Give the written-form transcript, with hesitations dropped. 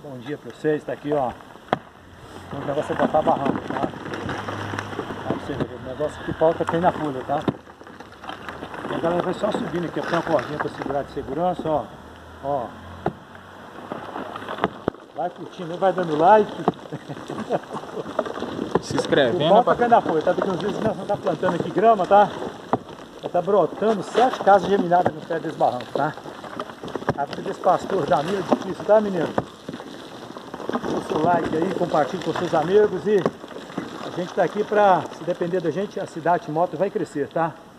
Bom dia pra vocês, tá aqui ó. O negócio é botar barranco, tá? Pra você ver, o negócio aqui pauta tem na folha, tá? E a galera vai só subindo aqui, ó, tem uma cordinha pra segurar de segurança, ó. Ó. Vai curtindo, vai dando like. Se inscrevendo. Volta cai na folha, tá? Daqui uns dias nós vamos estar plantando aqui grama, tá? Já tá brotando 7 casas geminadas no pé desse barranco, tá? A vida desse pastor Jamil é difícil, tá, menino? Deixa o seu like aí, compartilhe com seus amigos e a gente tá aqui pra, se depender da gente, a cidade de moto vai crescer, tá?